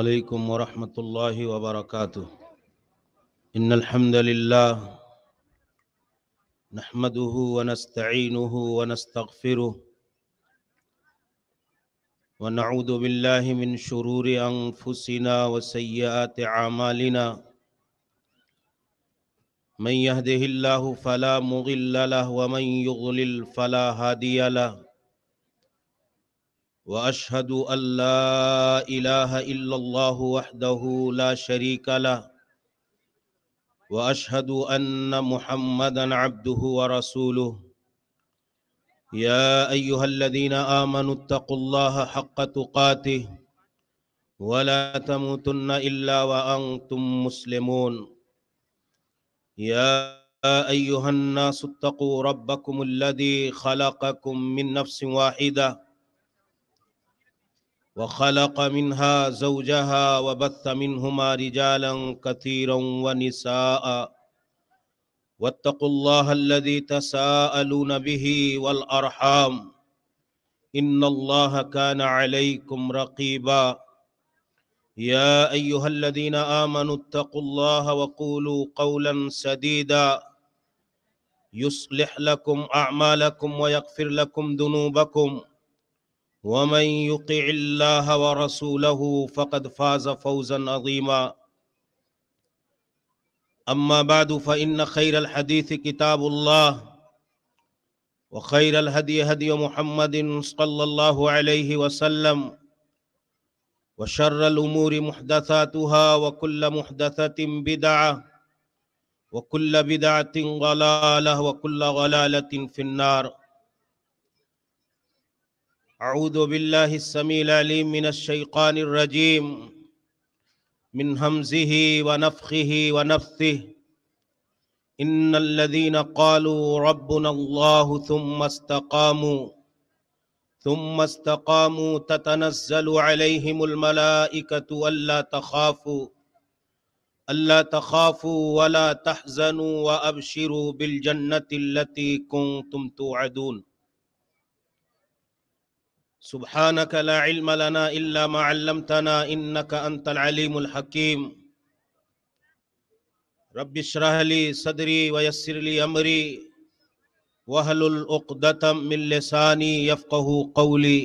علیکم ورحمۃ اللہ وبرکاتہ۔ ان الحمد للہ نحمده ونستعینه ونستغفره ونعوذ باللہ من شرور انفسنا وسیئات اعمالنا من يهده الله فلا مضل له ومن يضلل فلا هادي له واشهد ان لا اله الا الله وحده لا شريك له واشهد ان محمدا عبده ورسوله يا ايها الذين امنوا اتقوا الله حق تقاته ولا تموتن الا وانتم مسلمون يا ايها الناس اتقوا ربكم الذي خلقكم من نفس واحده وخلق منها زوجها وبث منهما رجالا كثيرا ونساء واتقوا الله الذي تساءلون به والأرحام إن الله كان عليكم رقيبا يا أيها الذين آمنوا اتقوا الله وقولوا قولا سديدا يصلح لكم أعمالكم ويغفر لكم ذنوبكم ومن يطع الله ورسوله فقد فاز فوزا عظيما أما بعد فإن خير الحديث كتاب الله وخير الهدي هدي محمد صلى الله عليه وسلم وشر الأمور محدثاتها وكل محدثة بدعة وكل بدعة ضلالة وكل ضلالة في النار أعوذ بالله السميع العليم من الشيطان الرجيم من همزه ونفخه ونفثه إن الذين قالوا ربنا الله ثم استقاموا تتنزل عليهم الملائكة ألا تخافوا ولا تحزنوا وأبشروا بالجنة التي كنتم توعدون سبحانك لا علم لنا إلا ما علمتنا إنك أنت العليم الحكيم رب اشرح لي صدري ويسر لي أمري واحلل عقدة من لساني يفقهوا قولي۔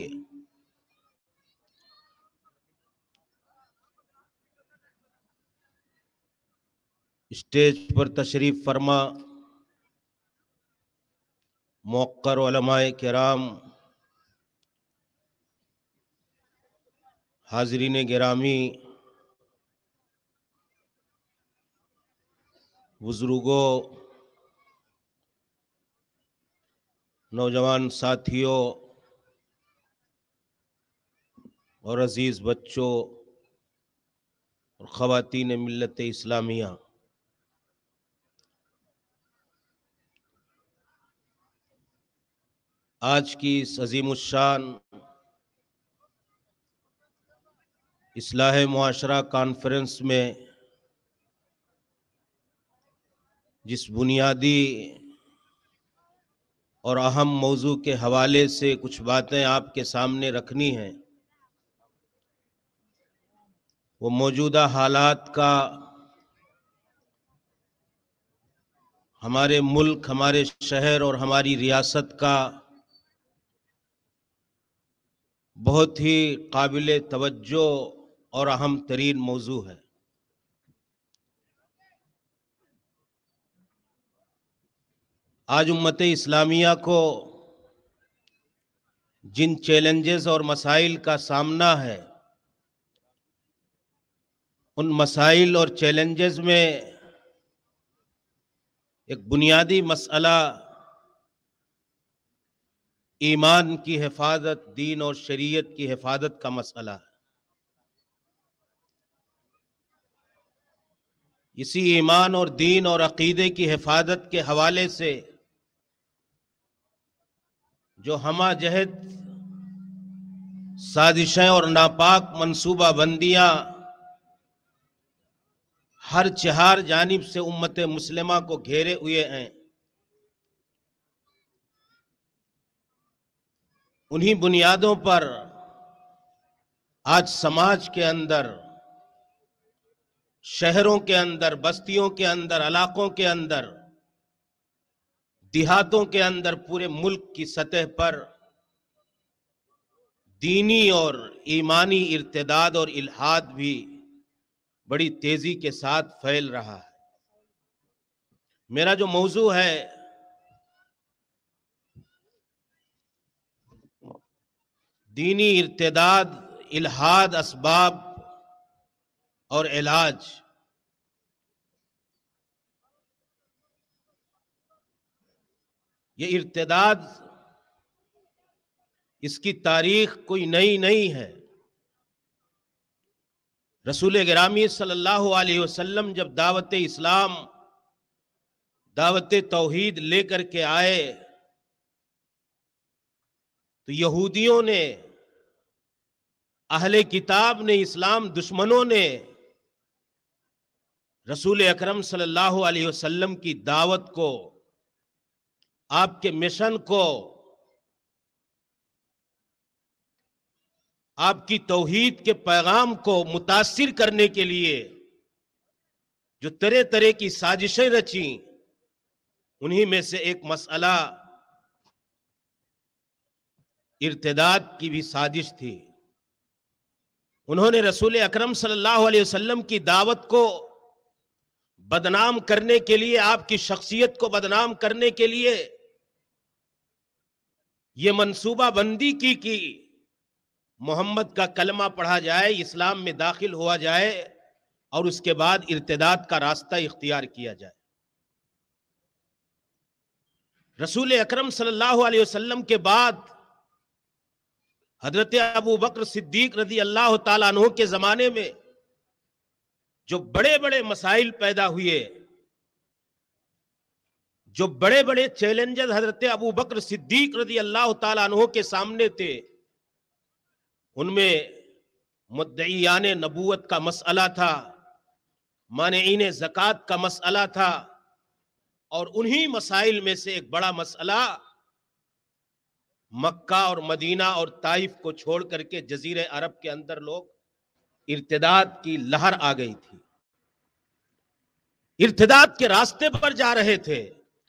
اسٹیج پر تشریف فرما موقر علماء کرام، حاضرین گرامی، بزرگوں، نوجوان ساتھیوں اور عزیز بچوں اور خواتین ملت اسلامیہ، آج کی اس عظیم الشان اصلاح معاشرہ کانفرنس میں جس بنیادی اور اہم موضوع کے حوالے سے کچھ باتیں آپ کے سامنے رکھنی ہیں، وہ موجودہ حالات کا ہمارے ملک، ہمارے شہر اور ہماری ریاست کا بہت ہی قابل توجہ اور اہم ترین موضوع ہے۔ آج امت اسلامیہ کو جن چیلنجز اور مسائل کا سامنا ہے، ان مسائل اور چیلنجز میں ایک بنیادی مسئلہ ایمان کی حفاظت، دین اور شریعت کی حفاظت کا مسئلہ ہے۔ اسی ایمان اور دین اور عقیدے کی حفاظت کے حوالے سے جو ہمہ جہت سازشیں اور ناپاک منصوبہ بندیاں ہر چہار جانب سے امت مسلمہ کو گھیرے ہوئے ہیں، انہی بنیادوں پر آج سماج کے اندر شہروں کے اندر، بستیوں کے اندر، علاقوں کے اندر، دیہاتوں کے اندر، پورے ملک کی سطح پر دینی اور ایمانی ارتداد اور الحاد بھی بڑی تیزی کے ساتھ پھیل رہا ہے۔ میرا جو موضوع ہے دینی ارتداد، الحاد، اسباب اور علاج۔ یہ ارتداد، اس کی تاریخ کوئی نئی نہیں ہے۔ رسول گرامی صلی اللہ علیہ وسلم جب دعوت اسلام، دعوت توحید لے کر کے آئے تو یہودیوں نے، اہل کتاب نے، اسلام دشمنوں نے رسول اکرم صلی اللہ علیہ وسلم کی دعوت کو، آپ کے مشن کو، آپ کی توحید کے پیغام کو متاثر کرنے کے لیے جو طرح طرح کی سازشیں رچیں، انہی میں سے ایک مسئلہ ارتداد کی بھی سازش تھی۔ انہوں نے رسول اکرم صلی اللہ علیہ وسلم کی دعوت کو بدنام کرنے کے لیے، آپ کی شخصیت کو بدنام کرنے کے لیے یہ منصوبہ بندی کی کہ محمد کا کلمہ پڑھا جائے، اسلام میں داخل ہوا جائے اور اس کے بعد ارتداد کا راستہ اختیار کیا جائے۔ رسول اکرم صلی اللہ علیہ وسلم کے بعد حضرت ابو بکر صدیق رضی اللہ تعالیٰ عنہ کے زمانے میں جو بڑے بڑے مسائل پیدا ہوئے، جو بڑے بڑے چیلنجز حضرت ابو بکر صدیق رضی اللہ تعالیٰ عنہ کے سامنے تھے، ان میں مدعیان نبوت کا مسئلہ تھا، مانعین زکوٰۃ کا مسئلہ تھا، اور انہی مسائل میں سے ایک بڑا مسئلہ مکہ اور مدینہ اور طائف کو چھوڑ کر کے جزیرہ عرب کے اندر لوگ ارتداد کی لہر آ گئی تھی، ارتداد کے راستے پر جا رہے تھے۔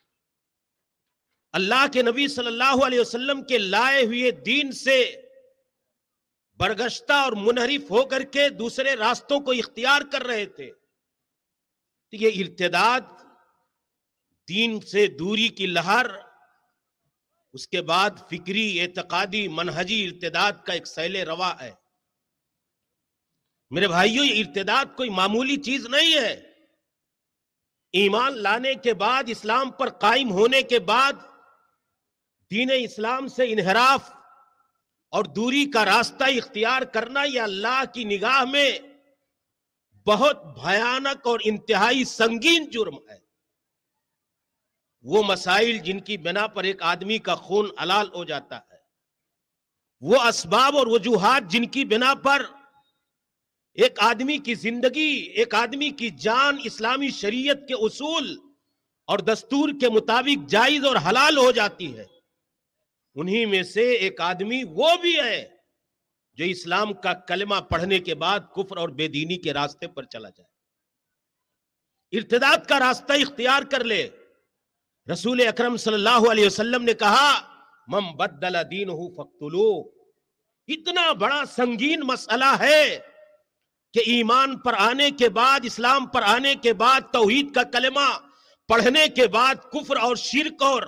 اللہ کے نبی صلی اللہ علیہ وسلم کے لائے ہوئے دین سے برگشتہ اور منحرف ہو کر کے دوسرے راستوں کو اختیار کر رہے تھے۔ تو یہ ارتداد، دین سے دوری کی لہر، اس کے بعد فکری، اعتقادی، منہجی ارتداد کا ایک سیل رواں ہے۔ میرے بھائیوں، یہ ارتداد کوئی معمولی چیز نہیں ہے۔ ایمان لانے کے بعد، اسلام پر قائم ہونے کے بعد دین اسلام سے انحراف اور دوری کا راستہ اختیار کرنا، یہ اللہ کی نگاہ میں بہت بھیانک اور انتہائی سنگین جرم ہے۔ وہ مسائل جن کی بنا پر ایک آدمی کا خون حلال ہو جاتا ہے، وہ اسباب اور وجوہات جن کی بنا پر ایک آدمی کی زندگی، ایک آدمی کی جان اسلامی شریعت کے اصول اور دستور کے مطابق جائز اور حلال ہو جاتی ہے، انہی میں سے ایک آدمی وہ بھی ہے جو اسلام کا کلمہ پڑھنے کے بعد کفر اور بے دینی کے راستے پر چلا جائے، ارتداد کا راستہ اختیار کر لے۔ رسول اکرم صلی اللہ علیہ وسلم نے کہا، من بدل دینہ فاقتلوہ۔ اتنا بڑا سنگین مسئلہ ہے کہ ایمان پر آنے کے بعد، اسلام پر آنے کے بعد، توحید کا کلمہ پڑھنے کے بعد کفر اور شرک اور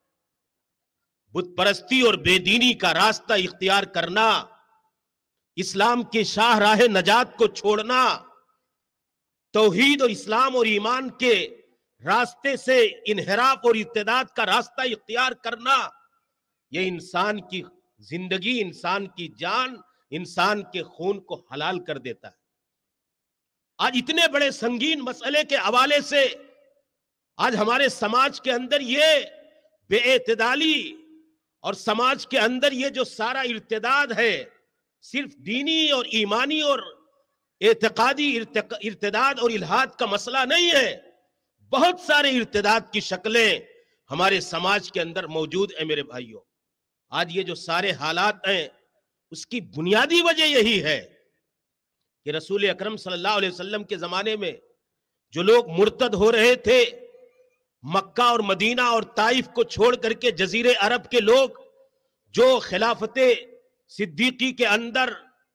بت پرستی اور بے دینی کا راستہ اختیار کرنا، اسلام کے شاہ راہ نجات کو چھوڑنا، توحید اور اسلام اور ایمان کے راستے سے انحراف اور ارتداد کا راستہ اختیار کرنا، یہ انسان کی زندگی، انسان کی جان، انسان کے خون کو حلال کر دیتا ہے۔ آج اتنے بڑے سنگین مسئلے کے حوالے سے آج ہمارے سماج کے اندر یہ بے اعتدالی اور سماج کے اندر یہ جو سارا ارتداد ہے، صرف دینی اور ایمانی اور اعتقادی ارتداد اور الحاد کا مسئلہ نہیں ہے، بہت سارے ارتداد کی شکلیں ہمارے سماج کے اندر موجود ہیں۔ میرے بھائیوں، آج یہ جو سارے حالات ہیں، اس کی بنیادی وجہ یہی ہے کہ رسول اکرم صلی اللہ علیہ وسلم کے زمانے میں جو لوگ مرتد ہو رہے تھے، مکہ اور مدینہ اور طائف کو چھوڑ کر کے جزیرے عرب کے لوگ جو خلافت صدیقی کے اندر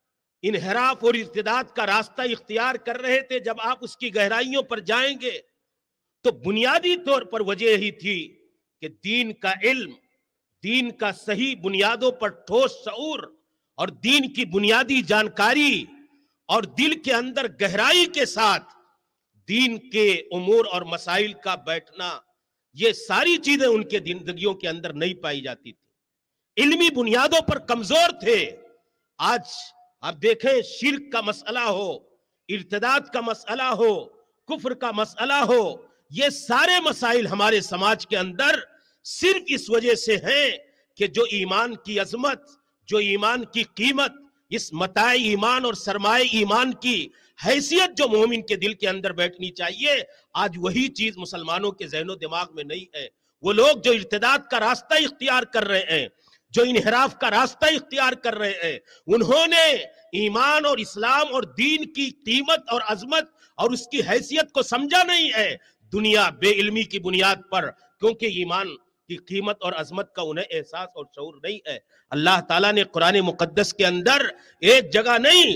انحراف اور ارتداد کا راستہ اختیار کر رہے تھے، جب آپ اس کی گہرائیوں پر جائیں گے تو بنیادی طور پر وجہ ہی تھی کہ دین کا علم، دین کا صحیح بنیادوں پر ٹھوس شعور اور دین کی بنیادی جانکاری اور دل کے اندر گہرائی کے ساتھ دین کے امور اور مسائل کا بیٹھنا، یہ ساری چیزیں ان کے زندگیوں کے اندر نہیں پائی جاتی تھی، علمی بنیادوں پر کمزور تھے۔ آج آپ دیکھیں، شرک کا مسئلہ ہو، ارتداد کا مسئلہ ہو، کفر کا مسئلہ ہو، یہ سارے مسائل ہمارے سماج کے اندر صرف اس وجہ سے ہیں کہ جو ایمان کی عظمت، جو ایمان کی قیمت، اس متاع ایمان اور سرمایہ ایمان کی حیثیت جو مومن کے دل کے اندر بیٹھنی چاہیے، آج وہی چیز مسلمانوں کے ذہن و دماغ میں نہیں ہے۔ وہ لوگ جو ارتداد کا راستہ اختیار کر رہے ہیں، جو انحراف کا راستہ اختیار کر رہے ہیں، انہوں نے ایمان اور اسلام اور دین کی قیمت اور عظمت اور اس کی حیثیت کو سمجھا نہیں ہے، دنیا بے علمی کی بنیاد پر، کیونکہ ایمان کی قیمت اور عظمت کا انہیں احساس اور شعور نہیں ہے۔ اللہ تعالیٰ نے قرآن مقدس کے اندر ایک جگہ نہیں،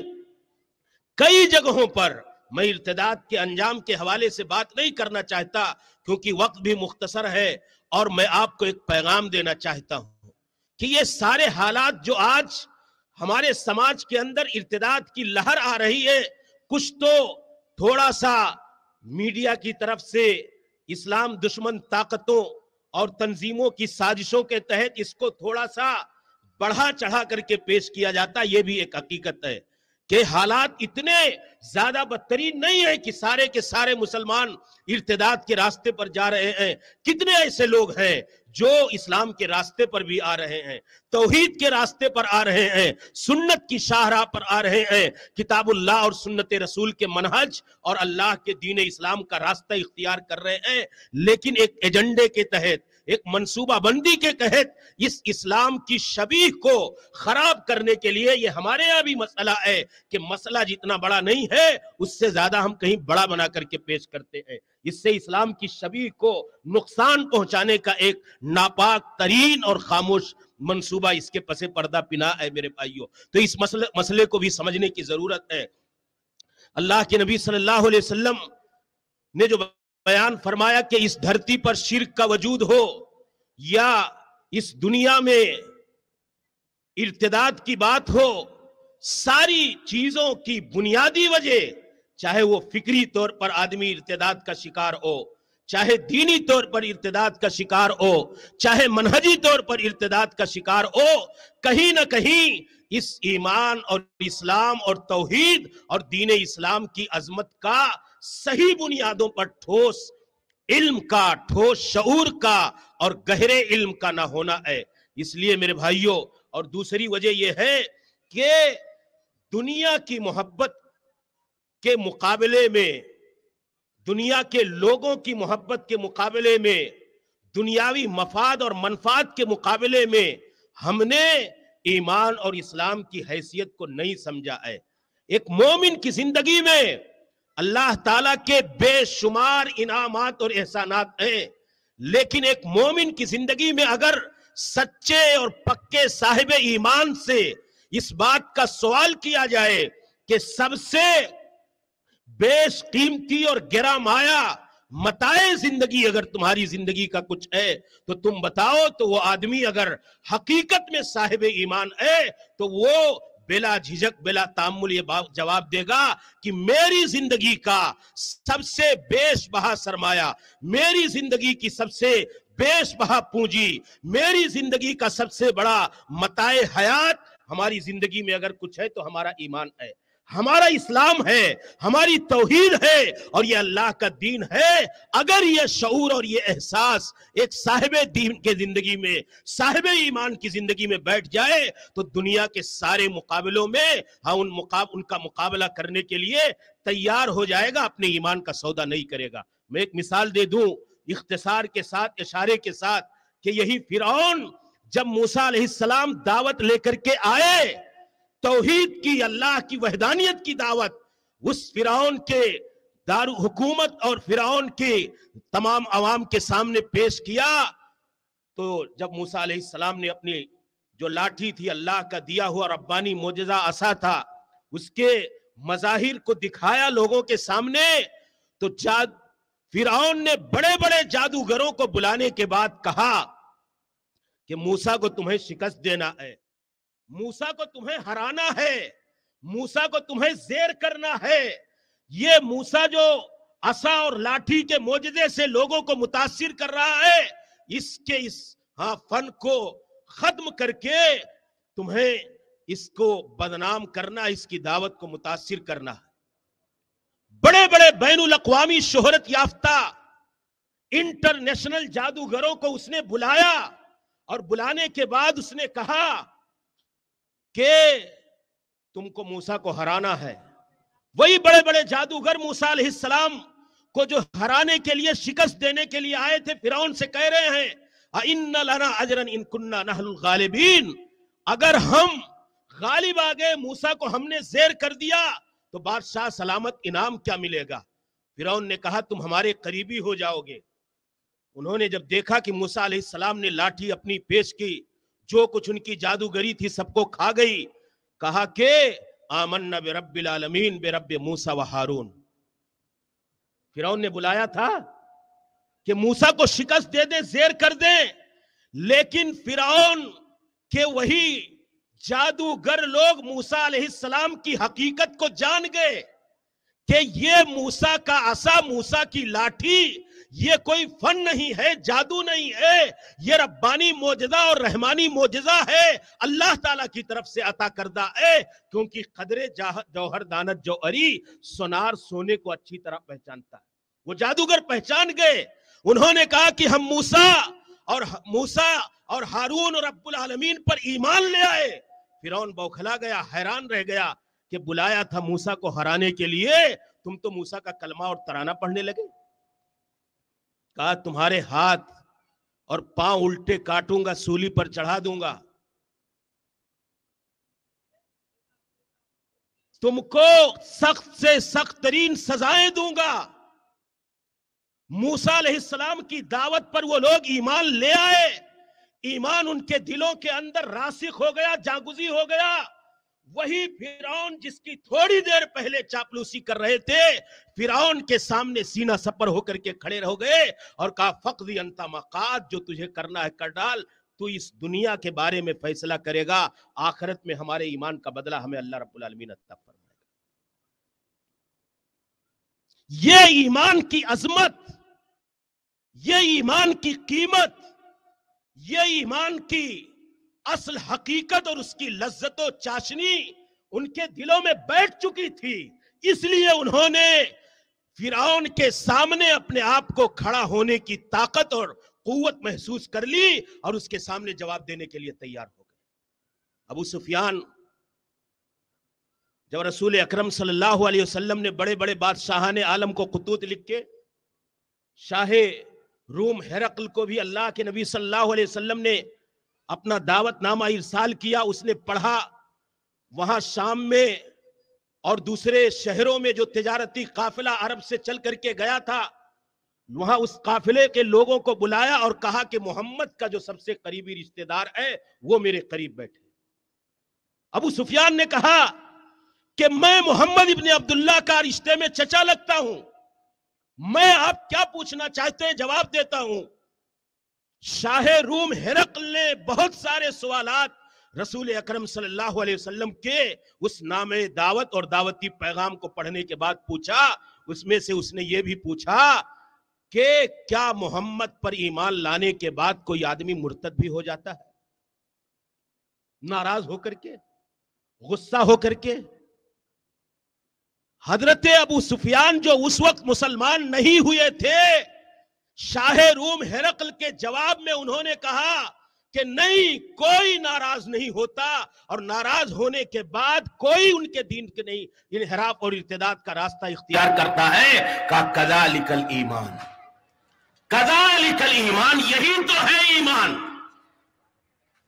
کئی جگہوں پر، میں ارتداد کے انجام کے حوالے سے بات نہیں کرنا چاہتا کیونکہ وقت بھی مختصر ہے، اور میں آپ کو ایک پیغام دینا چاہتا ہوں کہ یہ سارے حالات جو آج ہمارے سماج کے اندر ارتداد کی لہر آ رہی ہے، کچھ تو تھوڑا سا میڈیا کی طرف سے اسلام دشمن طاقتوں اور تنظیموں کی سازشوں کے تحت اس کو تھوڑا سا بڑھا چڑھا کر کے پیش کیا جاتا، یہ بھی ایک حقیقت ہے کہ حالات اتنے زیادہ بدترین نہیں ہیں کہ سارے کے سارے مسلمان ارتداد کے راستے پر جا رہے ہیں۔ کتنے ایسے لوگ ہیں جو اسلام کے راستے پر بھی آ رہے ہیں، توحید کے راستے پر آ رہے ہیں، سنت کی شاہراہ پر آ رہے ہیں، کتاب اللہ اور سنت رسول کے منہج اور اللہ کے دین اسلام کا راستہ اختیار کر رہے ہیں، لیکن ایک ایجنڈے کے تحت، ایک منصوبہ بندی کے تحت اس اسلام کی شبیہ کو خراب کرنے کے لیے۔ یہ ہمارے یہاں بھی مسئلہ ہے کہ مسئلہ جتنا بڑا نہیں ہے اس سے زیادہ ہم کہیں بڑا بنا کر کے پیش کرتے ہیں، اس سے اسلام کی شبیہ کو نقصان پہنچانے کا ایک ناپاک ترین اور خاموش منصوبہ اس کے پس پردہ پناہ ہے میرے بھائیوں۔ تو اس مسئلے کو بھی سمجھنے کی ضرورت ہے۔ اللہ کے نبی صلی اللہ علیہ وسلم نے جو بیان فرمایا کہ اس دھرتی پر شرک کا وجود ہو یا اس دنیا میں ارتداد کی بات ہو، ساری چیزوں کی بنیادی وجہ، چاہے وہ فکری طور پر آدمی ارتداد کا شکار ہو، چاہے دینی طور پر ارتداد کا شکار ہو، چاہے منہجی طور پر ارتداد کا شکار ہو، کہیں نہ کہیں اس ایمان اور اسلام اور توحید اور دین اسلام کی عظمت کا صحیح بنیادوں پر ٹھوس علم کا، ٹھوس شعور کا اور گہرے علم کا نہ ہونا ہے۔ اس لیے میرے بھائیوں، اور دوسری وجہ یہ ہے کہ دنیا کی محبت کے مقابلے میں، دنیا کے لوگوں کی محبت کے مقابلے میں، دنیاوی مفاد اور منفعت کے مقابلے میں ہم نے ایمان اور اسلام کی حیثیت کو نہیں سمجھا ہے۔ ایک مومن کی زندگی میں اللہ تعالیٰ کے بے شمار انعامات اور احسانات ہیں، لیکن ایک مومن کی زندگی میں اگر سچے اور پکے صاحب ایمان سے اس بات کا سوال کیا جائے کہ سب سے بیش قیمتی اور گراں مایہ متاع زندگی اگر تمہاری زندگی کا کچھ ہے تو تم بتاؤ، تو وہ آدمی اگر حقیقت میں صاحب ایمان ہے تو وہ بلا جھجک، بلا تامل یہ جواب دے گا کہ میری زندگی کا سب سے بیش بہا سرمایہ، میری زندگی کی سب سے بیش بہا پونجی، میری زندگی کا سب سے بڑا متاع حیات، ہماری زندگی میں اگر کچھ ہے تو ہمارا ایمان ہے، ہمارا اسلام ہے، ہماری توحید ہے اور یہ اللہ کا دین ہے۔ اگر یہ شعور اور یہ احساس ایک صاحب دین کے زندگی میں، صاحب ایمان کی زندگی میں بیٹھ جائے تو دنیا کے سارے مقابلوں میں ان کا مقابلہ کرنے کے لیے تیار ہو جائے گا، اپنے ایمان کا سودا نہیں کرے گا۔ میں ایک مثال دے دوں اختصار کے ساتھ، اشارے کے ساتھ، کہ یہی فرعون جب موسیٰ علیہ السلام دعوت لے کر کے آئے، توحید کی، اللہ کی وحدانیت کی دعوت، اس فرعون کے दारुल-हुकूमत और फिरौन के तमाम अवाम के सामने पेश किया, तो जब मूसा अलैहिस्सलाम ने अपनी जो लाठी थी, अल्लाह का दिया हुआ रब्बानी मोजज़ा असा था, उसके मज़ाहिर को दिखाया लोगों के सामने, तो फिरौन ने बड़े बड़े जादूगरों को बुलाने के बाद कहा कि मूसा को तुम्हें शिकस्त देना है, मूसा को तुम्हें हराना है, मूसा को तुम्हें ज़ेर करना है। ये मूसा जो असा और लाठी के मोजज़े से लोगों को मुतासिर कर रहा है, इसके इस फन को खत्म करके तुम्हें इसको बदनाम करना, इसकी दावत को मुतासिर करना है। बड़े बड़े बैनुल अक़वामी शोहरत याफ्ता इंटरनेशनल जादूगरों को उसने बुलाया, और बुलाने के बाद उसने कहा कि तुमको मूसा को हराना है। वही बड़े बड़े जादूगर मूसा अलैहिस्सलाम को जो हराने के लिए, शिकस्त देने के लिए आए थे, फिरौन से कह रहे हैं अइन्ना लना अजरन इन कुन्ना नहनुल गालिबीन, अगर हम गालिब आ गए, मूसा को हमने ज़ेर कर दिया, तो बादशाह सलामत इनाम क्या मिलेगा। फिरौन ने कहा तुम हमारे करीबी हो जाओगे। उन्होंने जब देखा कि मूसा अलैहिस्सलाम ने लाठी अपनी पेश की, जो कुछ उनकी जादूगरी थी सबको खा गई, कहा कि आमन्ना बिरब्बिल आलमीन बिरब्बि मूसा व हारून। फिरौन ने बुलाया था कि मूसा को शिकस्त दे दे, ज़ेर कर दे, लेकिन फिरौन के वही जादूगर लोग मूसा अलैहिस्सलाम की हकीकत को जान गए कि ये मूसा का असा, मूसा की लाठी, ये कोई फन नहीं है, जादू नहीं है, ये रब्बानी मोजज़ा और रहमानी मोजज़ा है, अल्लाह ताला की तरफ से अता करदा है। क्योंकि कदरे जौहर दानत जौहरी, सोनार सोने को अच्छी तरह पहचानता है। वो जादूगर पहचान गए। उन्होंने कहा कि हम मूसा और हारून और रब्बुल आलमीन पर ईमान ले आए। फिरौन बौखला गया, हैरान रह गया कि बुलाया था मूसा को हराने के लिए, तुम तो मूसा का कलमा और तराना पढ़ने लगे। कहा तुम्हारे हाथ और पांव उल्टे काटूंगा, सूली पर चढ़ा दूंगा, तुमको सख्त से सख्त तरीन सजाएं दूंगा। मूसा अलैहिस्सलाम की दावत पर वो लोग ईमान ले आए, ईमान उनके दिलों के अंदर रासिख हो गया, जागुजी हो गया। वही फिरौन जिसकी थोड़ी देर पहले चापलूसी कर रहे थे, फिरौन के सामने सीना सपर होकर के खड़े हो गए और कहा फक़दी अंता मक़ाद, जो तुझे करना है कर डाल, तू इस दुनिया के बारे में फैसला करेगा, आखिरत में हमारे ईमान का बदला हमें अल्लाह रब्बुल आलमीन अता फरमाएगा। ये ईमान की अजमत, ये ईमान की कीमत, ये ईमान की असल हकीकत और उसकी लज्जतो चाशनी उनके दिलों में बैठ चुकी थी। इसलिए उन्होंने फिरौन के सामने अपने आप को खड़ा होने की ताकत और कुव्वत महसूस कर ली और उसके सामने जवाब देने के लिए तैयार हो गए। अबू सुफियान, जब रसूल अकरम सल्लल्लाहु अलैहि वसल्लम ने बड़े बड़े बादशाहाने आलम को खुतूत लिख के शाहे रूम हिरकल को भी अल्लाह के नबी सल्लल्लाहु अलैहि वसल्लम ने अपना दावतनामा इरसाल किया, उसने पढ़ा। वहां शाम में और दूसरे शहरों में जो तिजारती काफिला अरब से चल करके गया था, वहां उस काफिले के लोगों को बुलाया और कहा कि मोहम्मद का जो सबसे करीबी रिश्तेदार है वो मेरे करीब बैठे। अबू सुफियान ने कहा कि मैं मोहम्मद इब्न अब्दुल्लाह का रिश्ते में चचा लगता हूं, मैं आप क्या पूछना चाहते हैं जवाब देता हूं। शाहे रूम हिरकल ने बहुत सारे सवालात रसूल अकरम सल्लल्लाहु अलैहि वसल्लम के उस नामे दावत और दावती पैगाम को पढ़ने के बाद पूछा। उसमें से उसने ये भी पूछा कि क्या मोहम्मद पर ईमान लाने के बाद कोई आदमी मुर्तद भी हो जाता है, नाराज होकर के, गुस्सा होकर के। हजरत अबू सुफियान जो उस वक्त मुसलमान नहीं हुए थे, शाहे रूम हिरकल के जवाब में उन्होंने कहा कि नहीं, कोई नाराज नहीं होता और नाराज होने के बाद कोई उनके दीन के नहीं इनहिराफ और इर्तिदाद का रास्ता इख्तियार करता है। का कज़ालिकल ईमान, कज़ालिकल ईमान, यही तो है ईमान।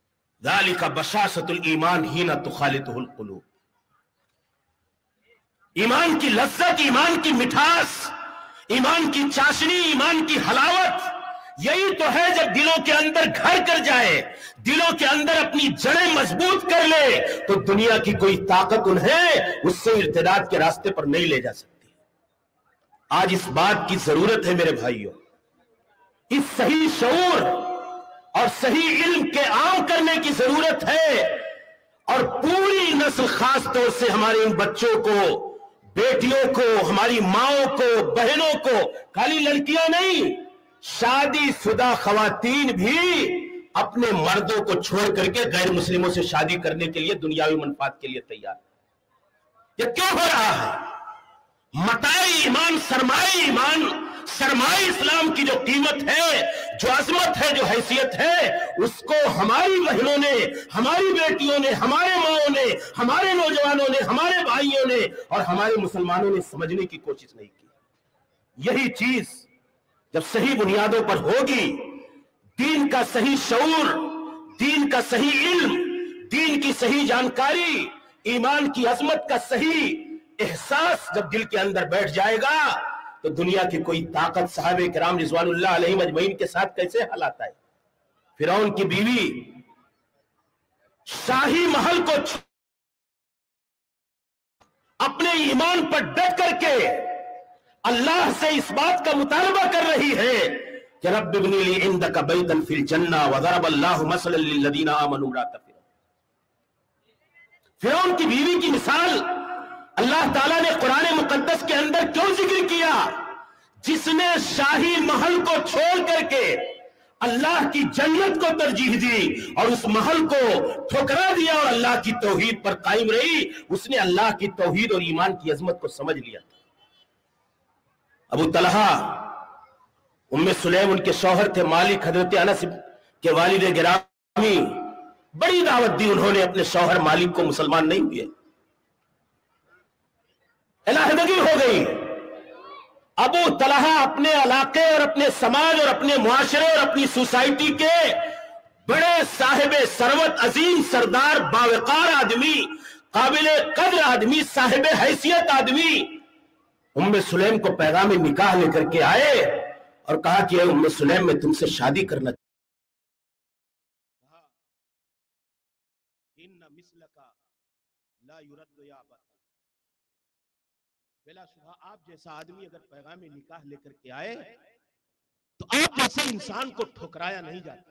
ज़ालिका बशासतुल ईमान हीना तुखालितुहुल कुलूब। ایمان کی لذت، ایمان کی مٹھاس، ایمان کی چاشنی، ایمان کی حلاوت یہی تو ہے جب دلوں کے اندر گھر کر جائے، دلوں کے اندر اپنی جڑیں مضبوط کر لے، تو دنیا کی کوئی طاقت انہیں اس سے ارتداد کے راستے پر نہیں لے جا سکتی۔ آج اس بات کی ضرورت ہے میرے بھائیوں، اس صحیح شعور اور صحیح علم کے عام کرنے کی ضرورت ہے، اور پوری نسل، خاص طور سے ہمارے ان بچوں کو، بیٹیوں کو، ہماری ماؤں کو، بہنوں کو، خالی لڑکیاں نہیں، شادی شدہ خواتین بھی اپنے مردوں کو چھوڑ کر کے غیر مسلموں سے شادی کرنے کے لیے دنیاوی منفعت کے لیے تیار ہے۔ یہ کیوں ہو رہا ہے؟ متاع ایمان، سرمایہ ایمان، سرمایہ اسلام کی جو قیمت ہے، جو عظمت ہے، جو حیثیت ہے، اس کو ہماری بہنوں نے، ہماری بیٹیوں نے، ہمارے ماؤں نے، ہمارے نوجوانوں نے، ہمارے بھائیوں نے اور ہمارے مسلمانوں نے سمجھنے کی کوشش نہیں کی۔ یہی چیز جب صحیح بنیادوں پر ہوگی، دین کا صحیح شعور، دین کا صحیح علم، دین کی صحیح جانکاری، ایمان کی عظمت کا صحیح احساس جب دل کے اندر بیٹھ جائے گا، تو دنیا کی کوئی طاقت صحابہ کرام رضوان اللہ علیہم اجمعین کے ساتھ کیسے حل آتا ہے؟ فرعون کی بیوی شاہی محل کو اپنے ایمان پر ڈٹ کر کے اللہ سے اس بات کا مطالبہ کر رہی ہے کہ رب ابن لی عندک بیتا فی الجنہ وضرب اللہ مثلا للذین آمنوا امرأۃ فرعون کی بیوی کی مثال اللہ تعالیٰ نے قرآن مقدس کے اندر کیوں ذکر کیا؟ جس نے شاہی محل کو چھوڑ کر کے اللہ کی جنت کو ترجیح دی اور اس محل کو ٹھکرا دیا اور اللہ کی توحید پر قائم رہی، اس نے اللہ کی توحید اور ایمان کی عظمت کو سمجھ لیا تھا۔ ابو طلحہ، ام سلیم ان کے شوہر تھے، مالک حضرت انس کے والد گرامی، بڑی دعوت دی انہوں نے اپنے شوہر مالک کو، مسلمان نہیں ہوئے، علیحدگی ہو گئی۔ ابو طلحہ اپنے علاقے اور اپنے سماج اور اپنے معاشرے اور اپنی سوسائٹی کے بڑے صاحب ثروت، عظیم سردار، باوقار آدمی، قابل قدر آدمی، صاحب حیثیت آدمی ام سلیم کو پیغام نکاح لے کر کے آئے اور کہا کہ اے ام سلیم، میں تم سے شادی کرنا چاہتا ہوں۔ بلا شبہ آپ جیسا آدمی اگر پیغام نکاح لے کر کے آئے تو آپ جیسے انسان کو ٹھکرایا نہیں جاتا،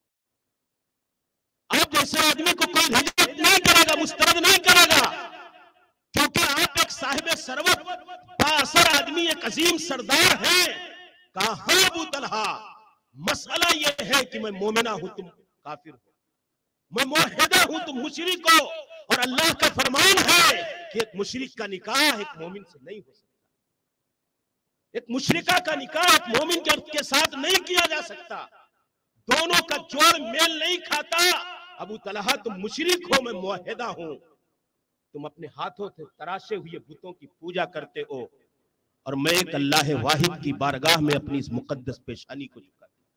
آپ جیسے آدمی کو کوئی ہجرت نہیں کرے گا، مسترد نہیں کرے گا، کیونکہ آپ ایک صاحب ثروت، بااثر آدمی، ایک عظیم سردار ہیں۔ کہا ہاں ابو طلحہ، مسئلہ یہ ہے کہ میں مومنہ ہوں، تم کافر ہو، میں موحدہ ہوں، تم مشرک ہو، اور اللہ کا فرمان ہے کہ ایک مشرک کا نکاح ایک مومن سے نہیں ہو سکتا، ایک مشرکہ کا نکاح ایک مومن کے ساتھ نہیں کیا جا سکتا، دونوں کا جوڑ میل نہیں کھاتا۔ ابو طلحہ تم مشرک ہو، میں موحدہ ہوں، تم اپنے ہاتھوں سے تراشے ہوئے بتوں کی پوجا کرتے ہو، اور میں ایک اللہ واحد کی بارگاہ میں اپنی اس مقدس پیشانی کو جھکاتا ہوں۔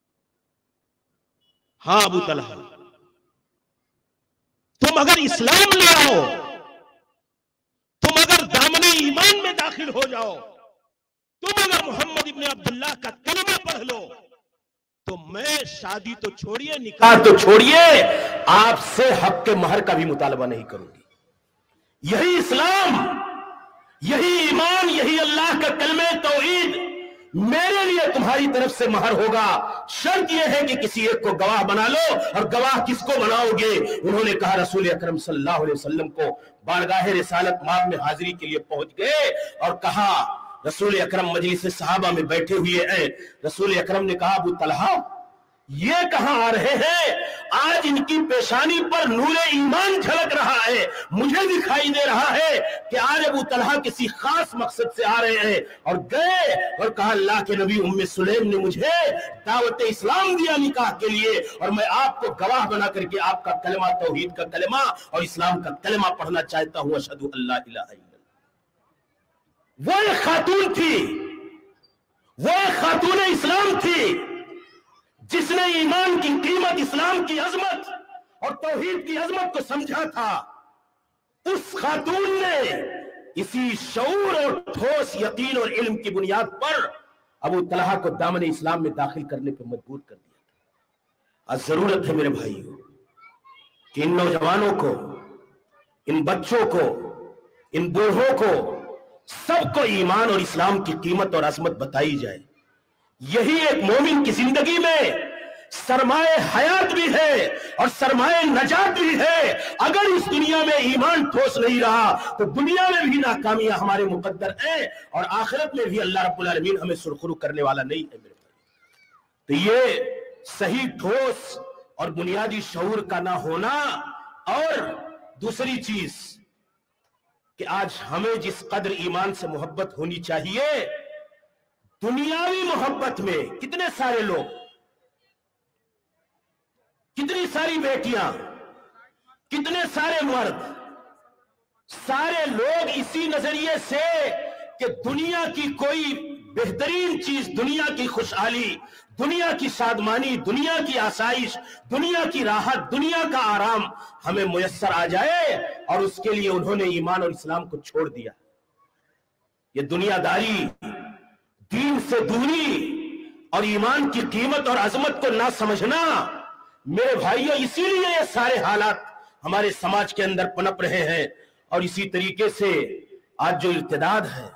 ہاں ابو طلحہ، تم اگر اسلام لے آؤ، تم اگر دامن ایمان میں داخل ہو جاؤ، تم اگر محمد ابن عبداللہ کا کلمہ پڑھ لو، تو میں شادی تو چھوڑیے، نکاح تو چھوڑیے، آپ سے حق کے مہر کا بھی مطالبہ نہیں کروں گی۔ یہی اسلام، یہی ایمان، یہی اللہ کا کلمہ توحید میرے لیے تمہاری طرف سے مہر ہوگا۔ شرط یہ ہے کہ کسی ایک کو گواہ بنا لو، اور گواہ کس کو بناؤ گے؟ انہوں نے کہا رسول اکرم صلی اللہ علیہ وسلم کو بارگاہ رسالت ماب میں حاضری کے لیے پہنچ گئے اور کہا، رسول اکرم مجلس صحابہ میں بیٹھے ہوئے ہیں، رسول اکرم نے کہا ابو طلحہ یہ کہاں آ رہے ہیں؟ آج ان کی پیشانی پر نور ایمان جھلک رہا ہے، مجھے دکھائی دے رہا ہے کہ آج ابو طلحہ کسی خاص مقصد سے آ رہے ہیں، اور گئے اور کہا اللہ کے نبی ام سلیم نے مجھے دعوت اسلام دیا نکاح کے لیے، اور میں آپ کو گواہ بنا کر کے آپ کا کلمہ، توحید کا کلمہ اور اسلام کا کلمہ پڑھنا چاہتا ہوں، اشہد ان لا الہ الا اللہ۔ وہ ایک خاتون تھی، وہ ایک خاتون اسلام تھی جس نے ایمان کی قیمت، اسلام کی عظمت اور توحید کی عظمت کو سمجھا تھا۔ اس خاتون نے اسی شعور اور ٹھوس یقین اور علم کی بنیاد پر ابو طلحہ کو دامن اسلام میں داخل کرنے پہ مجبور کر دیا تھا۔ آج ضرورت ہے میرے بھائیوں کہ ان نوجوانوں کو، ان بچوں کو، ان بوڑھوں کو، سب کو ایمان اور اسلام کی قیمت اور عظمت بتائی جائے۔ یہی ایک مومن کی زندگی میں سرمایہ حیات بھی ہے اور سرمایہ نجات بھی ہے۔ اگر اس دنیا میں ایمان ٹھوس نہیں رہا تو دنیا میں بھی ناکامیاں ہمارے مقدر ہیں، اور آخرت میں بھی اللہ رب العالمین ہمیں سرخرو کرنے والا نہیں ہے میرے بھائی۔ تو یہ صحیح ٹھوس اور بنیادی شعور کا نہ ہونا، اور دوسری چیز کہ آج ہمیں جس قدر ایمان سے محبت ہونی چاہیے، دنیاوی محبت میں کتنے سارے لوگ، کتنی ساری بیٹیاں، کتنے سارے مرد، سارے لوگ اسی نظریے سے کہ دنیا کی کوئی بہترین چیز، دنیا کی خوشحالی، دنیا کی شادمانی، دنیا کی آسائش، دنیا کی راحت، دنیا کا آرام ہمیں میسر آ جائے، اور اس کے لیے انہوں نے ایمان اور اسلام کو چھوڑ دیا۔ یہ دنیا داری، دین سے دوری اور ایمان کی قیمت اور عظمت کو نہ سمجھنا میرے بھائیوں، اسی لیے یہ سارے حالات ہمارے سماج کے اندر پنپ رہے ہیں۔ اور اسی طریقے سے آج جو ارتداد ہے،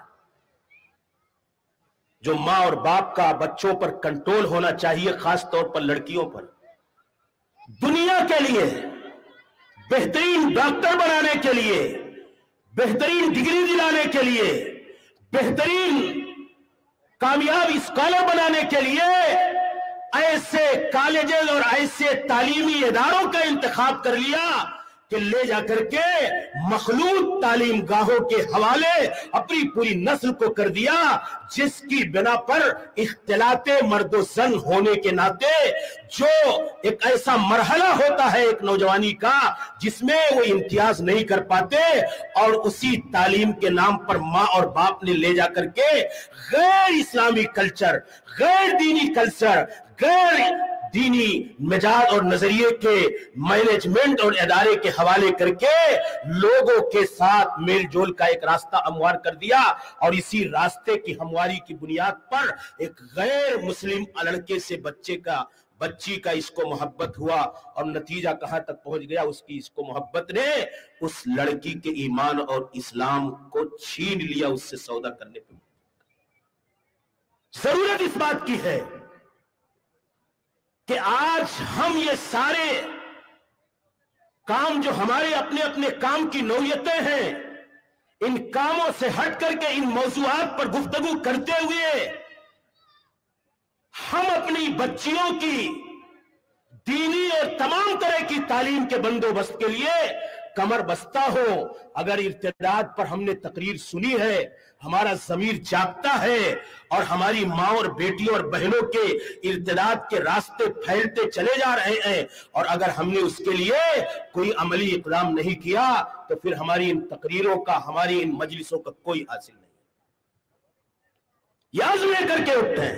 جو ماں اور باپ کا بچوں پر کنٹرول ہونا چاہیے، خاص طور پر لڑکیوں پر، دنیا کے لیے بہترین ڈاکٹر بنانے کے لیے، بہترین ڈگری دلانے کے لیے، بہترین کامیاب اسکالر بنانے کے لیے ایسے کالجز اور ایسے تعلیمی اداروں کا انتخاب کر لیا کہ لے جا کر کے مخلوط تعلیم گاہوں کے حوالے اپنی پوری نسل کو کر دیا، جس کی بنا پر اختلاط مرد و زن ہونے کے ناطے جو ایک ایسا مرحلہ ہوتا ہے ایک نوجوانی کا جس میں وہ امتیاز نہیں کر پاتے، اور اسی تعلیم کے نام پر ماں اور باپ نے لے جا کر کے غیر اسلامی کلچر، غیر دینی کلچر، غیر دینی مزاج اور نظریے کے مینجمنٹ اور ادارے کے حوالے کر کے لوگوں کے ساتھ میل جول کا ایک راستہ ہموار کر دیا، اور اسی راستے کی ہمواری کی بنیاد پر ایک غیر مسلم لڑکے سے بچی کا اس کو محبت ہوا، اور نتیجہ کہاں تک پہنچ گیا، اس کی اس کو محبت نے اس لڑکی کے ایمان اور اسلام کو چھین لیا، اس سے سودا کرنے پہ۔ ضرورت اس بات کی ہے کہ آج ہم یہ سارے کام جو ہمارے اپنے اپنے کام کی نوعیتیں ہیں، ان کاموں سے ہٹ کر کے ان موضوعات پر گفتگو کرتے ہوئے ہم اپنی بچیوں کی دینی اور تمام طرح کی تعلیم کے بندوبست کے لیے کمر بستہ ہو۔ اگر ارتداد پر ہم نے تقریر سنی ہے، ہمارا ضمیر جاگتا ہے، اور ہماری ماں اور بیٹیوں اور بہنوں کے ارتداد کے راستے پھیلتے چلے جا رہے ہیں، اور اگر ہم نے اس کے لیے کوئی عملی اقدام نہیں کیا تو پھر ہماری ان تقریروں کا، ہماری ان مجلسوں کا کوئی حاصل نہیں۔ یہ عزم لے کر کے اٹھیں،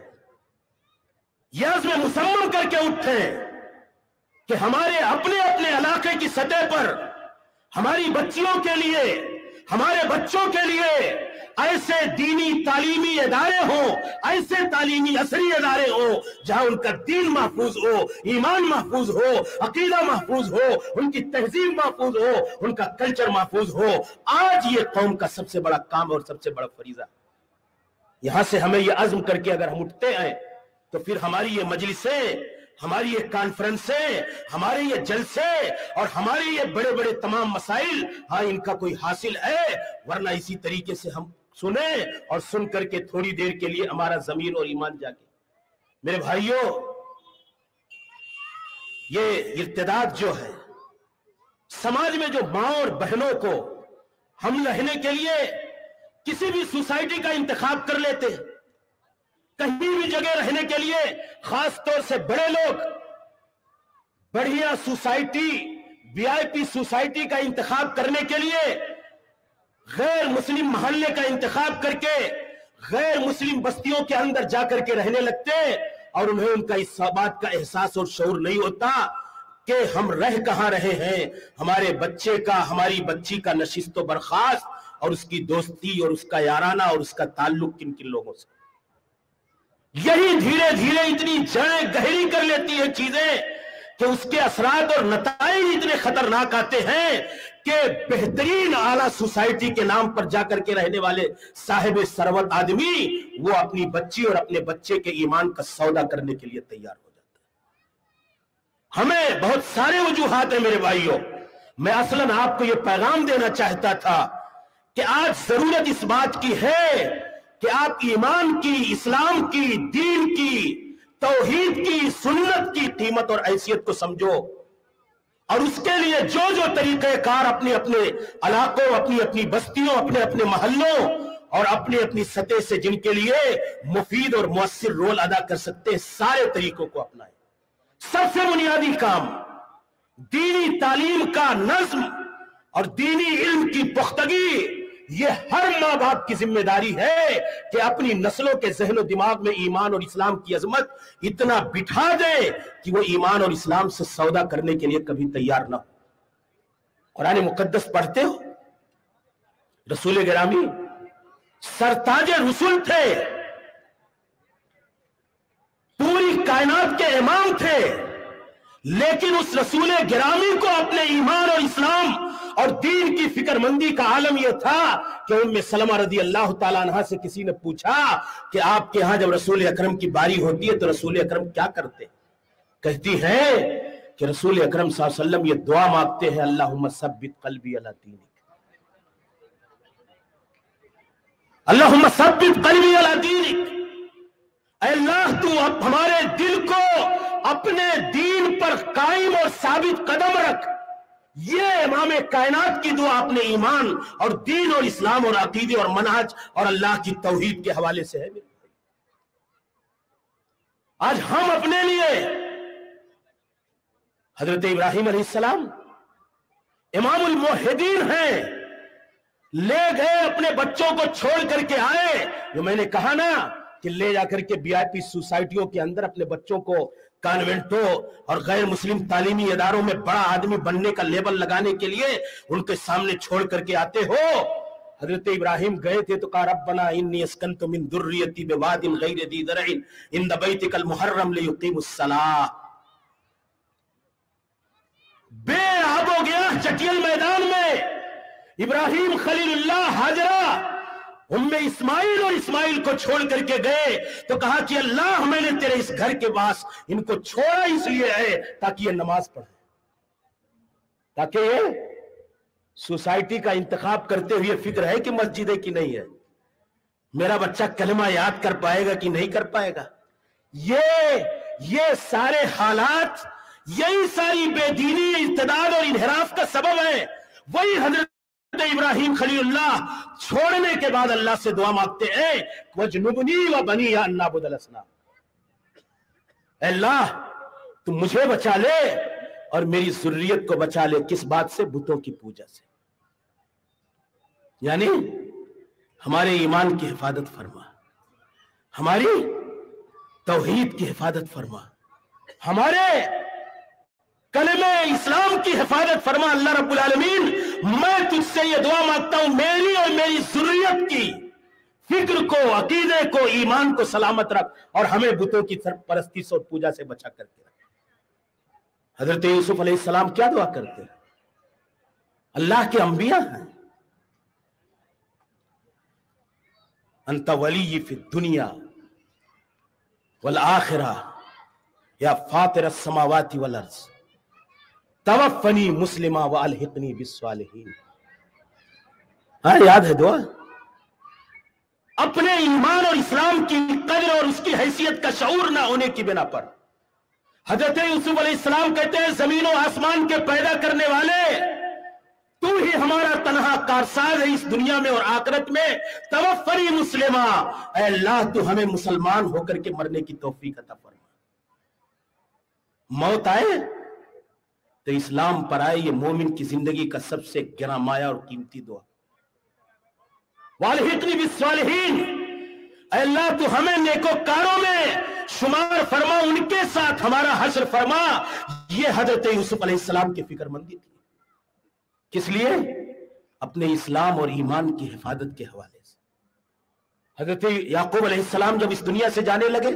یہ عزم مصمم کر کے اٹھیں کہ ہمارے اپنے اپنے علاقے کی سطح پر ہماری بچیوں کے لیے، ہمارے بچوں کے لیے ایسے دینی تعلیمی ادارے ہوں، ایسے تعلیمی عصری ادارے ہوں جہاں ان کا دین محفوظ ہو، ایمان محفوظ ہو، عقیدہ محفوظ ہو، ان کی تہذیب محفوظ ہو، ان کا کلچر محفوظ ہو۔ آج یہ قوم کا سب سے بڑا کام اور سب سے بڑا فریضہ ہے۔ یہاں سے ہمیں یہ عزم کر کے اگر ہم اٹھتے ہیں تو پھر ہماری یہ مجلسیں، ہماری یہ کانفرنسیں، ہمارے یہ جلسے اور ہمارے یہ بڑے بڑے تمام مسائل، ہاں ان کا کوئی حاصل ہے، ورنہ اسی طریقے سے ہم سنیں اور سن کر کے تھوڑی دیر کے لیے ہمارا ضمیر اور ایمان جاگے۔ میرے بھائیوں، یہ ارتداد جو ہے سماج میں، جو ماں اور بہنوں کو ہم رہنے کے لیے کسی بھی سوسائٹی کا انتخاب کر لیتے ہیں، کہیں بھی جگہ رہنے کے لیے، خاص طور سے بڑے لوگ بڑھیا سوسائٹی، وی آئی پی سوسائٹی کا انتخاب کرنے کے لیے غیر مسلم محلے کا انتخاب کر کے غیر مسلم بستیوں کے اندر جا کر کے رہنے لگتے، اور انہیں ان کا اس بات کا احساس اور شعور نہیں ہوتا کہ ہم رہ کہاں رہے ہیں، ہمارے بچے کا، ہماری بچی کا نشست و برخاست اور اس کی دوستی اور اس کا یارانہ اور اس کا تعلق کن کن لوگوں سے. یہی دھیرے دھیرے اتنی جڑیں گہری کر لیتی ہیں چیزیں کہ اس کے اثرات اور نتائج اتنے خطرناک آتے ہیں کہ بہترین اعلیٰ سوسائٹی کے نام پر جا کر کے رہنے والے صاحب ثروت آدمی وہ اپنی بچی اور اپنے بچے کے ایمان کا سودا کرنے کے لیے تیار ہو جاتا ہے. ہمیں بہت سارے وجوہات ہیں میرے بھائیوں. میں اصلاً آپ کو یہ پیغام دینا چاہتا تھا کہ آج ضرورت اس بات کی ہے کہ آپ ایمان کی، اسلام کی، دین کی، توحید کی، سنت کی قیمت اور حیثیت کو سمجھو، اور اس کے لیے جو جو طریقہ کار اپنے اپنے علاقوں، اپنی اپنی بستیوں، اپنے اپنے محلوں اور اپنی اپنی سطح سے جن کے لیے مفید اور مؤثر رول ادا کر سکتے ہیں سارے طریقوں کو اپنائیں. سب سے بنیادی کام دینی تعلیم کا نظم اور دینی علم کی پختگی. یہ ہر ماں باپ کی ذمہ داری ہے کہ اپنی نسلوں کے ذہن و دماغ میں ایمان اور اسلام کی عظمت اتنا بٹھا دے کہ وہ ایمان اور اسلام سے سودا کرنے کے لیے کبھی تیار نہ ہو. قرآن مقدس پڑھتے ہو، رسول گرامی سرتاج رسول تھے، پوری کائنات کے امام تھے، لیکن اس رسول گرامی کو اپنے ایمان اور اسلام اور دین کی فکر مندی کا عالم یہ تھا کہ ام سلمہ رضی اللہ تعالیٰ عنہ سے کسی نے پوچھا کہ آپ کے ہاں جب رسول اکرم کی باری ہوتی ہے تو رسول اکرم کیا کرتے؟ کہتی ہے کہ رسول اکرم صلی اللہ علیہ وسلم یہ دعا مانگتے ہیں، اللہم ثبت قلبی علی دینک، اللہم ثبت قلبی علی دینک. اے اللہ تو اب ہمارے دل کو اپنے دین پر قائم اور ثابت قدم رکھ. یہ امام کائنات کی دعا اپنے ایمان اور دین اور اسلام اور عقیدے اور منہج اور اللہ کی توحید کے حوالے سے ہے. آج ہم اپنے لیے حضرت ابراہیم علیہ السلام امام الموحدین ہیں، لے گئے اپنے بچوں کو چھوڑ کر کے آئے، جو میں نے کہا نا کہ لے جا کر کے بی آئی پی سوسائٹیوں کے اندر اپنے بچوں کو کانوینٹوں اور غیر مسلم تعلیمی اداروں میں بڑا آدمی بننے کا لیبل لگانے کے لیے ان کے سامنے چھوڑ کر کے آتے ہو. حضرت ابراہیم گئے تھے تو کہا ربنا انی اسکنت من ذریتی بواد غیر ذی زرع عند بیتک المحرم لیقیموا الصلاۃ. بے آب ہو گیا چٹیل میدان میں. ابراہیم خلیل اللہ ہاجرہ اسماعیل اور اسماعیل کو چھوڑ کر کے گئے تو کہا کہ اللہ میں نے تیرے اس گھر کے پاس ان کو چھوڑا اس لیے ہے تاکہ یہ نماز پڑھے، تاکہ یہ سوسائٹی کا انتخاب کرتے ہوئے فکر ہے کہ مسجد ہے کہ نہیں ہے، میرا بچہ کلمہ یاد کر پائے گا کہ نہیں کر پائے گا. یہ سارے حالات، یہی ساری بے دینی، ارتداد اور انحراف کا سبب ہے. وہی حضرت ابراہیم خلیل اللہ چھوڑنے کے بعد اللہ سے دعا مانگتے ہیں وَجْنُبْنِي وَبَنِيَ أَن نَعْبُدَ الْأَصْنَامَ. اے اللہ تم مجھے بچا لے اور میری ذریت کو بچا لے. کس بات سے؟ بتوں کی پوجا سے. یعنی ہمارے ایمان کی حفاظت فرما، ہماری توحید کی حفاظت فرما، ہمارے کلمہ اسلام کی حفاظت فرما. اللہ رب العالمین میں تجھ سے یہ دعا مانگتا ہوں میری اور میری ذریت کی فکر کو، عقیدے کو، ایمان کو سلامت رکھ اور ہمیں بتوں کی پرستی اور پوجا سے بچا کر کے رکھ. حضرت یوسف علیہ السلام کیا دعا کرتے ہیں؟ اللہ کے انبیاء ہیں. انت ولی فی الدنیا والآخرہ یا فاطر السماوات والارض توفنی مسلمہ والحقنی بالصالحین. ہاں یاد ہے دعا؟ اپنے ایمان اور اسلام کی قدر اور اس کی حیثیت کا شعور نہ ہونے کی بنا پر حضرت یوسف علیہ السلام کہتے ہیں زمین و آسمان کے پیدا کرنے والے تو ہی ہمارا تنہا کارساز ہے اس دنیا میں اور آخرت میں. توفنی مسلمہ، اے اللہ تو ہمیں مسلمان ہو کر کے مرنے کی توفیق عطا فرما. موت آئے تو اسلام پر آئے، یہ مومن کی زندگی کا سب سے گراں مایہ اور قیمتی دعا. والحقنی بالصالحین، اے اللہ تو ہمیں نیکوکاروں میں شمار فرما، ان کے ساتھ ہمارا حشر فرما. یہ حضرت یوسف علیہ السلام کی فکر مندی تھی. کس لیے؟ اپنے اسلام اور ایمان کی حفاظت کے حوالے سے۔ حضرت یعقوب علیہ السلام جب اس دنیا سے جانے لگے،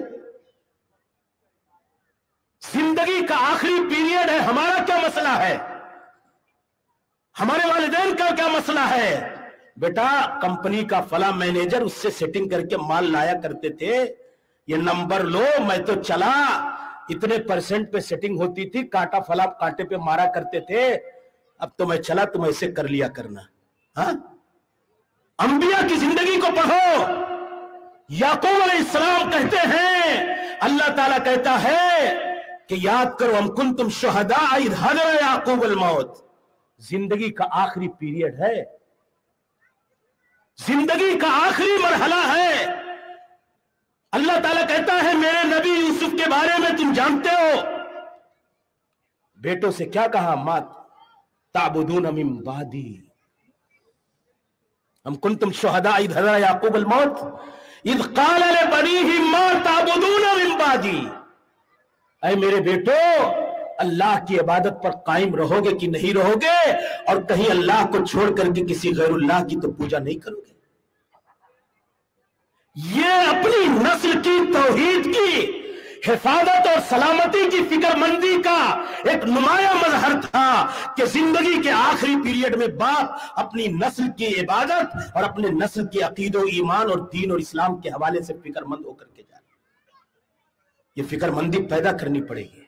زندگی کا آخری پیریڈ ہے، ہمارا کیا مسئلہ ہے، ہمارے والدین کا کیا مسئلہ ہے؟ بیٹا کمپنی کا فلاں مینیجر، اس سے سیٹنگ کر کے مال لایا کرتے تھے، یہ نمبر لو، میں تو چلا، اتنے % پہ سیٹنگ ہوتی تھی، کانٹا فلاں کانٹے پہ مارا کرتے تھے، اب تو میں چلا، تم ایسے کر لیا کرنا۔ ہاں، انبیاء کی زندگی کو پڑھو۔ یعقوب علیہ السلام کہتے ہیں، اللہ تعالیٰ کہتا ہے کہ یاد کرو، ہم کنتم شہداء اذ حضر یعقوب الموت، زندگی کا آخری پیریڈ ہے، زندگی کا آخری مرحلہ ہے۔ اللہ تعالیٰ کہتا ہے میرے نبی یوسف کے بارے میں تم جانتے ہو، بیٹوں سے کیا کہا؟ ما تعبدون من بعدی، ہم کنتم شہداء اذ حضر یعقوب الموت اذ قال لبنیہ ما تعبدون من بعدی، اے میرے بیٹو اللہ کی عبادت پر قائم رہو گے کہ نہیں رہو گے، اور کہیں اللہ کو چھوڑ کر کے کسی غیر اللہ کی تو پوجا نہیں کرو گے۔ یہ اپنی نسل کی توحید کی حفاظت اور سلامتی کی فکر مندی کا ایک نمایاں مظہر تھا کہ زندگی کے آخری پیریڈ میں باپ اپنی نسل کی عبادت اور اپنے نسل کے عقید و ایمان اور دین اور اسلام کے حوالے سے فکر مند ہو کر کے جائے۔ یہ فکر مندی پیدا کرنی پڑے گی،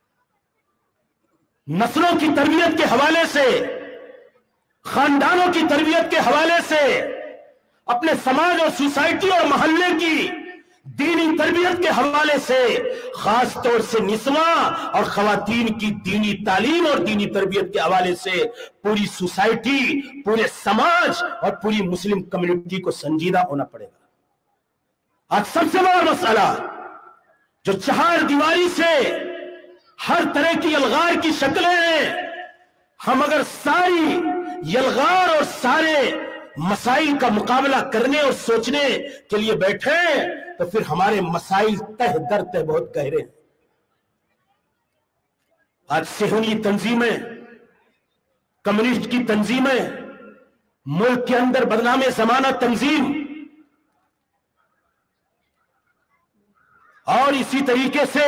نسلوں کی تربیت کے حوالے سے، خاندانوں کی تربیت کے حوالے سے، اپنے سماج اور سوسائٹی اور محلے کی دینی تربیت کے حوالے سے، خاص طور سے نسواں اور خواتین کی دینی تعلیم اور دینی تربیت کے حوالے سے پوری سوسائٹی، پورے سماج اور پوری مسلم کمیونٹی کو سنجیدہ ہونا پڑے گا۔ آج سب سے بڑا مسئلہ جو چہار دیواری سے ہر طرح کی یلغار کی شکلیں ہیں، ہم اگر ساری یلغار اور سارے مسائل کا مقابلہ کرنے اور سوچنے کے لیے بیٹھے تو پھر ہمارے مسائل تہ در تہ بہت گہرے ہیں۔ آج صہیونی تنظیمیں، کمیونسٹ کی تنظیمیں، ملک کے اندر بدنام زمانہ تنظیم، اور اسی طریقے سے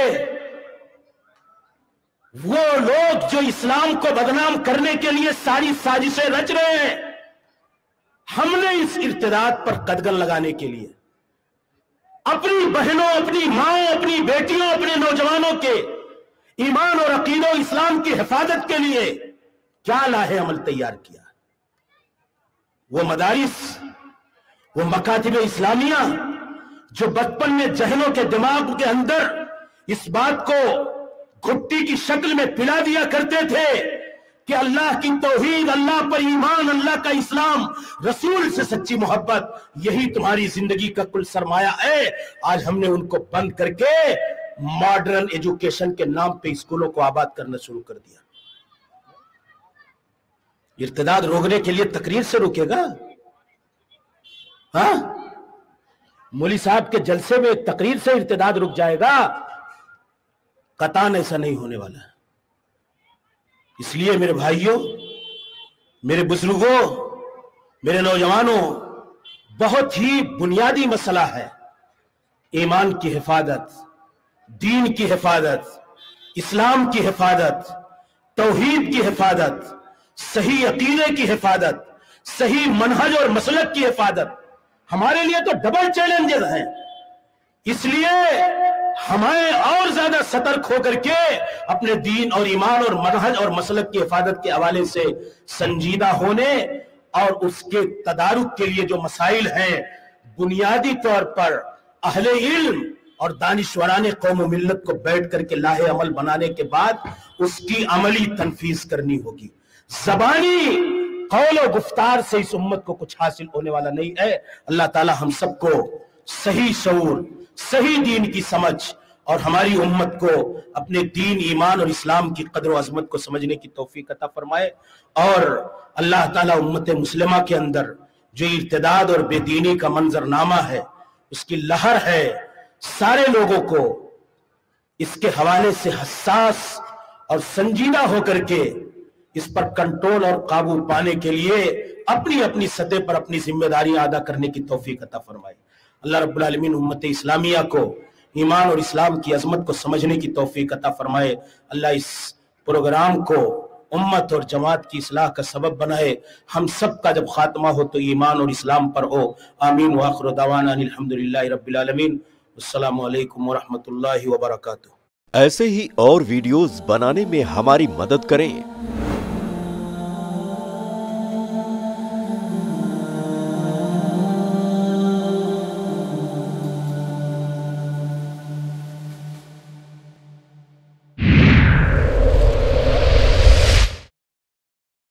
وہ لوگ جو اسلام کو بدنام کرنے کے لیے ساری سازشیں رچ رہے ہیں، ہم نے اس ارتداد پر قدغن لگانے کے لیے اپنی بہنوں، اپنی ماں، اپنی بیٹیوں، اپنے نوجوانوں کے ایمان اور عقیدہ و اسلام کی حفاظت کے لیے کیا لاہے عمل تیار کیا۔ وہ مدارس، وہ مکاتب اسلامیہ جو بچپن میں ذہنوں کے دماغ کے اندر اس بات کو گھٹی کی شکل میں پلا دیا کرتے تھے کہ اللہ کی توحید، اللہ پر ایمان، اللہ کا اسلام، رسول سے سچی محبت، یہی تمہاری زندگی کا کل سرمایہ ہے، آج ہم نے ان کو بند کر کے ماڈرن ایجوکیشن کے نام پہ اسکولوں کو آباد کرنا شروع کر دیا۔ ارتداد روکنے کے لیے تقریر سے روکے گا؟ ہاں، مولوی صاحب کے جلسے میں تقریر سے ارتداد رک جائے گا؟ قطعاً ایسا نہیں ہونے والا ہے۔ اس لیے میرے بھائیوں، میرے بزرگوں، میرے نوجوانوں، بہت ہی بنیادی مسئلہ ہے ایمان کی حفاظت، دین کی حفاظت، اسلام کی حفاظت، توحید کی حفاظت، صحیح عقیدے کی حفاظت، صحیح منہج اور مسلک کی حفاظت۔ ہمارے لیے تو ڈبل چیلنجز ہیں، اس لیے ہمیں اور زیادہ سترک ہو کر کے اپنے دین اور ایمان اور منہج اور مسلک کی حفاظت کے حوالے سے سنجیدہ ہونے اور اس کے تدارک کے لیے جو مسائل ہیں بنیادی طور پر اہل علم اور دانشوران قوم و ملت کو بیٹھ کر کے لاہے عمل بنانے کے بعد اس کی عملی تنفیذ کرنی ہوگی۔ زبانی قول و گفتار سے اس امت کو کچھ حاصل ہونے والا نہیں ہے۔ اللہ تعالی ہم سب کو صحیح شعور، صحیح دین کی سمجھ اور ہماری امت کو اپنے دین، ایمان اور اسلام کی قدر و عظمت کو سمجھنے کی توفیق عطا فرمائے، اور اللہ تعالی امت مسلمہ کے اندر جو ارتداد اور بے دینی کا منظرنامہ ہے، اس کی لہر ہے، سارے لوگوں کو اس کے حوالے سے حساس اور سنجیدہ ہو کر کے اس پر کنٹرول اور قابو پانے کے لیے अपनी अपनी सतह पर अपनी जिम्मेदारियां अदा करने की तौफीक अता फरमाए। अल्लाह रब्बुल आलमीन उम्मत इस्लामिया को ईमान और इस्लाम की अजमत को समझने की तौफीक अता फरमाए। अल्लाह इस प्रोग्राम को उम्मत और जमात की इस्लाह का सबब बनाए। हम सब का जब खात्मा हो तो ईमान और इस्लाम पर हो। आमीन व आखिर दावाना अनिल हम्दुलिल्लाहि रब्बिल आलमीन। अस्सलामु अलैकुम व रहमतुल्लाहि व बरकातुहू। ऐसे ही और वीडियोस बनाने में हमारी मदद करें